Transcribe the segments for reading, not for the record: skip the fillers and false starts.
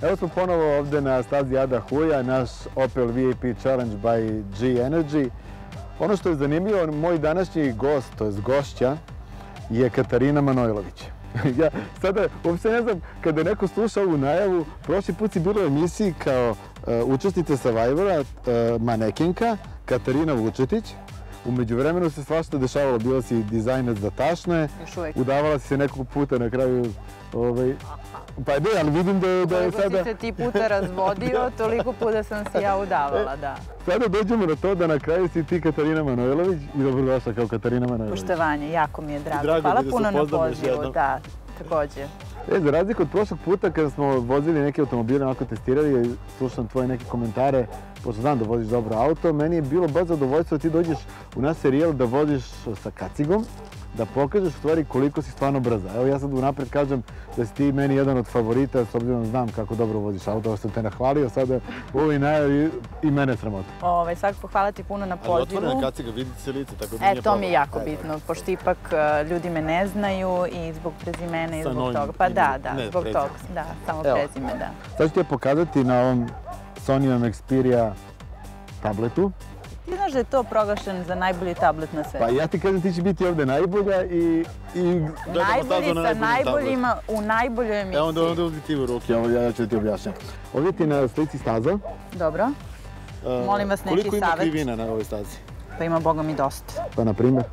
Evo smo ponovo ovde na stazi Ada Huja, naš Opel VIP Challenge by G Energy. Ono što je zanimljivo, moj današnji gost, to je gošća, je Katarina Manojlović. Ja sada uopšte ne znam, kada neko sluša ovu najavu, prošli put si bila u emisiji kao učesnica Survivora, manekenka, Katarina Vučetić. U međuvremenu se svašta dešavalo, bila si dizajner za tašne, udavala si se nekog puta na kraju, pa ne, ali vidim da je sada... Koliko si se ti puta razvodio, toliko puta sam se ja udavala, da. Sada dođemo na to da na kraju si ti Katarina Manojlović i dobrodošla kao Katarina Manojlović. Poštovanje, jako mi je drago. Hvala puno na pozivu, da, takođe. Za razliku od prošlog puta kada smo vozili neke automobile, onako testirali i slušam tvoje neke komentare, pošto znam da voziš dobro auto, meni je bilo baš zadovoljstvo da ti dođeš u naš serijal da voziš sa kacigom, da pokažeš u stvari koliko si stvarno brza. Evo ja sad unapred kažem da si ti meni jedan od favorita, s obzirom da znam kako dobro voziš auto, ovo sam te nahvalio, sada u ovoj najavi i mene sramota. Svakako hvala ti puno na pozivu. Ali otvorena kaciga, vidite se lice, tako da nije problem. To mi je jako bitno, pošto ipak ljudi me ne znaju i zbog prezimena i zbog toga. Pa da, zbog toga, da, samo prezime, da. Sad ću ti je pokazati na ovom Sonyjem Xperia tabletu. Ti znaš da je to proglašen za najbolji tablet na svetu? Pa ja ti kažem ti će biti ovde najbolja i... Najbolji sa najboljima u najboljoj emisiji. Evo onda uzdi ti u ruke. Ja ću da ti objašnjam. Ovdje ti na slici staza. Dobro. Molim vas neki savjet. Koliko ima krivina na ovoj stazi? Pa ima, boga mi, dosta. Pa na primjer?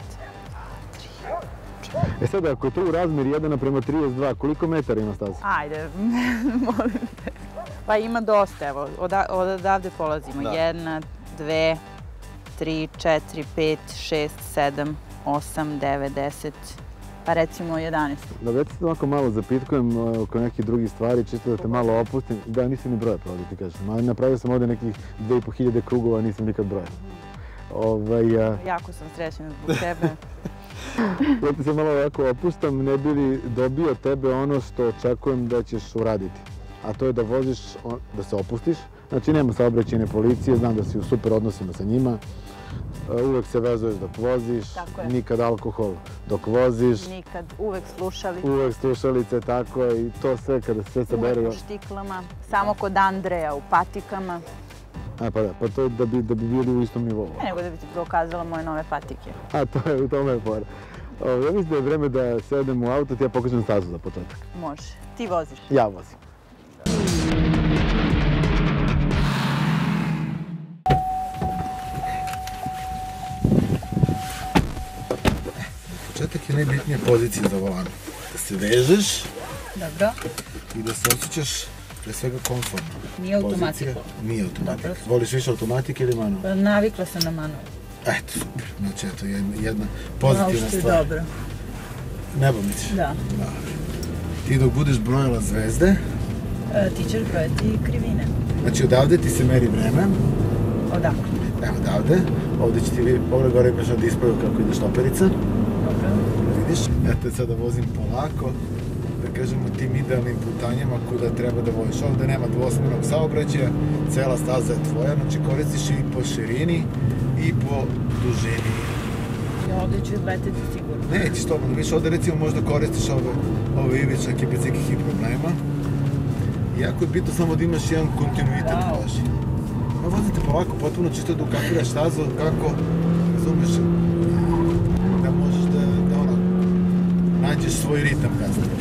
Sada, ako je to u razmjer 1:32, koliko metara ima staza? Ajde, molim te. Pa ima dosta, evo, odavde polazimo. 1, 2, 3, 4, 5, 6, 7, 8, 9, 10, pa recimo 11. Da već se ovako malo zapitkujem oko nekih drugih stvari, čisto da te malo opustim. Da, nisam ni broja pravo da ti kažem. Napravio sam ovdje nekih 2500 krugova, nisam nikad broja. Jako sam srećena zbog tebe. Ja ti se malo ovako opuštam, ne bi li dobio tebe ono što očekujem da ćeš uraditi. A to je da voziš, da se opustiš. Znači nema saobraćajne policije, znam da si u super odnosima sa njima. Uvek se vezuješ dok voziš, nikad alkohol dok voziš. Nikad, uvek slušalice. Uvek slušalice, tako je, i to sve kada se sabere. Uvek u štiklama, samo kod Andreja u patikama. Pa da, pa to je da bi bili u istom nivou. Ne, nego da bi ti pokazala moje nove patike. To je, u tome je fora. Ja mislim da je vreme da sedem u auto, ti ja pokažem stazu za početak. Može. Ti voziš? Ja vozim. Početak je najbitnija pozicija za volan. Da se vežeš. Dobro. I da se osjećaš pre svega komfortno. Nije automatika? Nije automatika. Voliš više automatike ili manual? Pa navikla sam na manual. Eto, super. Znači, eto, jedna pozitivna stvar. Uopšte dobro. Nebo misliš? Da. Ti dok budeš brojala zvezde... Ti ćeš brojati krivine. Znači, odavde ti se meri vreme. Odakle? Evo odavde. Ovdje će ti vidjeti, ovdje gore imaš na displeju kako ide štoperica. Dobro. Vidiš? Eto, sada vozim polako. Da kažemo tim idealnim putanjama kuda treba da voziš. Ovdje nema dvosmernog saobraćaja, cela staza je tvoja, znači koristiš i po širini i po dužini. Ja ovdje ću izletiti sigurno. Nećeš to, vidiš, ovdje recimo možda koristiš ove ivičnjake bez nekih problema. Jako je bitno samo da imaš jedan kontinuitet vožnje. Vozite polako, potpuno čisto da ukapiraš stazu, kako, razumeš, da možeš da nađeš svoj ritam kasnije.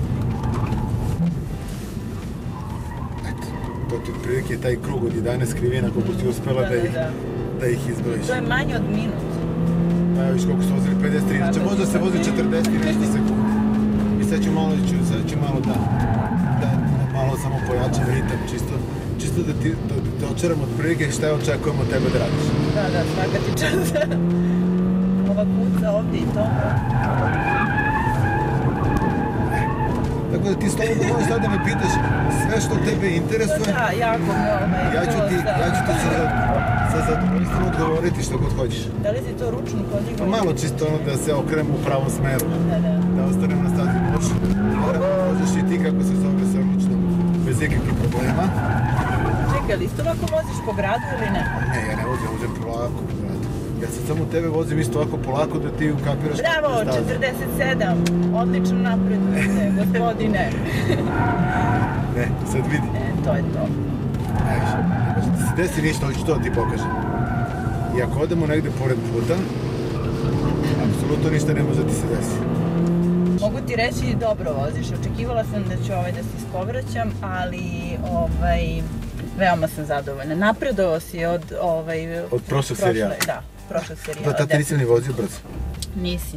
Eto, to ti otprilike taj krug od 11 krivina koliko ti uspela da ih izbrojiš. To je manje od minut. Evo viš koliko su vozili 53, znači možda se vozi 40 i nešto sekundi. I sad ću malo da malo samo pojačam ritam, čisto da te očaram od prilike šta očekujemo od tebe da radiš. Da, svaka ti čast. Ova kuca ovdje i to. Tako da ti slobodno možeš sad da me pitaš sve što tebe interesuje. Da, jako me Ja ću ti sa zadovoljstvom odgovoriti što god hoćeš. Da li si to ručno podigao? Malo čisto da se okrenemo u pravom smeru. Da ostanemo na stazi moćno. Možeš i ti kako se zove sa ručnom, bez ikakvih problema. Čekaj, ali isto ovako voziš po gradu ili ne? Ne, ja ne vozim polako po gradu. Ja sad samo tebe vozim isto ovako polako da ti ukapiraš kako je staza. Bravo, 47, odlično napredujete, gospodine. Ne, sad vidi. To je to. Ajde, ne može ti se desi ništa, hoću to da ti pokažem. I ako odemo negde pored puta, apsolutno ništa ne može da ti se desi. Mogu ti reći dobro voziš. Očekivala sam da ću da se ispovraćam, ali veoma sam zadovoljna. Napredovao si od prošlog serijala. Da, prošlog serijala. Da, tata nisam ni vozio brzo. Nisi.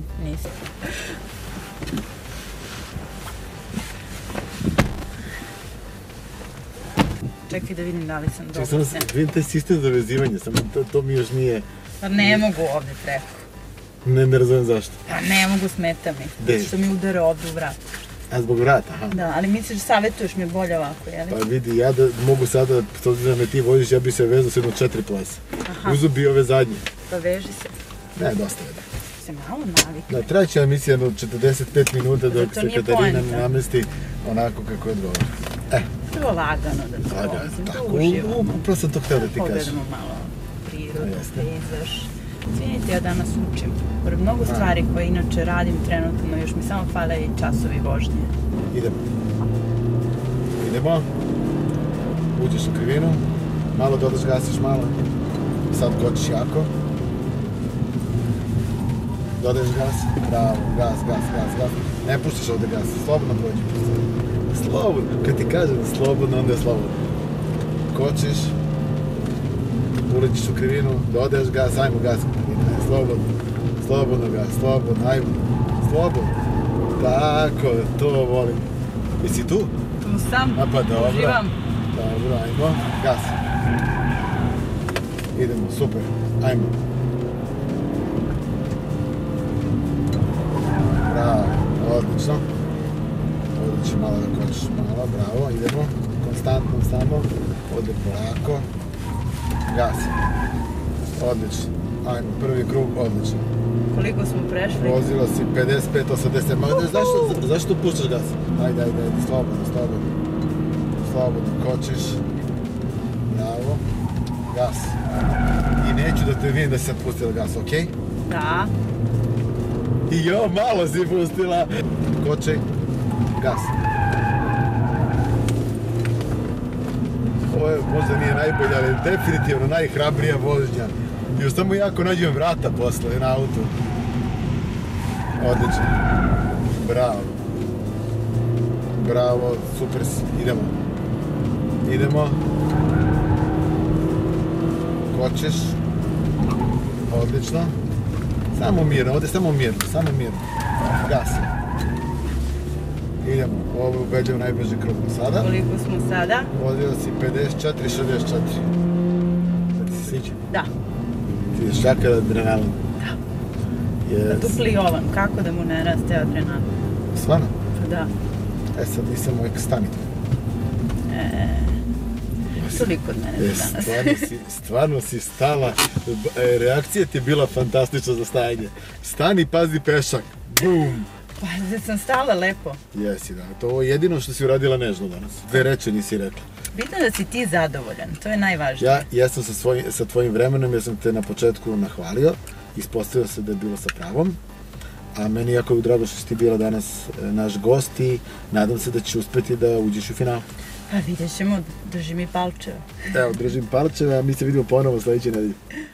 Čekaj da vidim da li sam dobro. Samo vidim taj sistem za vezivanje, samo to mi još nije... Pa ne mogu ovde preko. Ne razumem zašto. Pa ne mogu, smeta mi. Zato što mi udara ovde u vrat. A zbog vrata, aha. Da, ali misliš, savjetuješ mi bolje ovako, jel? Pa vidi, ja da mogu sada, s obzirom da me ti voziš, ja bi se vezao s jedno 4 plesa. Uzu bi ove zadnje. Pa veži se. Ne, dosta je da. Se malo navikne. Da, traće emisija od 45 minuta dok se Katarina namesti onako kako je odgovara. Prvo lagano da to vozim, da uživam. Upravo sam to htio da ti kažem. Pogledamo malo prirodu, pejzaž. Svinite, ja danas učim. Pored mnogo stvari koje inače radim trenutno, još mi samo fale i časovi vožnje. Idemo. Uđeš u krivinu, malo dodaš, gasiš malo. Sad kočiš jako. Dodaješ gas, bravo, gas. Ne puštiš ovde gas, slobodno prođi. Slobodno, kad ti kažem slobodno, onda je slobodno. Kočiš, ulećiš u krivinu, dodaješ gas, ajmo gas u krivinu, slobodno gas, ajmo, slobodno. Tako, to volim. Jesi tu? Tu sam, uživam. Dobro, ajmo, gas. Idemo, super, ajmo. Bravo, odlično. Odlično, malo da kočiš, malo, bravo, idemo. Konstantno samo, ovdje polako. Gasi. Odlično. Ajmo, prvi krug, odlično. Koliko smo prešli? Vozilo si 55-80. Ma zašto puštaš gas? Ajde, slobodno, kočiš. Bravo. Gas. I neću da te vidim da si sad pustila gas, okej? Da. I jo, malo si pustila. Kočej. Gas. Ovo možda nije najbolja, ali definitivno najhrabrija vožnja. Još samo jako nađem vrata posle na autu. Odlično. Bravo, super si. Idemo. Kočeš. Odlično. Samo mirno, ovdje samo mirno. Gas. Idemo, ovo je ubedljivo najbrži krug sada. Koliko smo sada? Vozio si 54-64. Da ti se sviđa? Da. Ti je šaka adrenalin. Da dupli ovan, kako da mu ne raste adrenalin? Stvarno? Da. Sad nisam uvijek stani. Toliko od mene danas. Stvarno si stala, reakcija ti je bila fantastična za stajanje. Stani, pazi pešak, bum! Pa da sam stala lepo. Jesi, da. To je jedino što si uradila nežno danas. 2 reči nisi rekla. Bitno da si ti zadovoljan, to je najvažnije. Ja sam sa tvojim vremenom, ja sam te na početku nahvalio, ispostavio se da je bilo sa pravom, a meni je jako drago što si ti bila danas naš gost i nadam se da ćeš uspeti da uđeš u final. Pa vidjet ćemo, drži mi palčeve. Evo, držim palčeve, a mi se vidimo ponovo sledeće nedelje.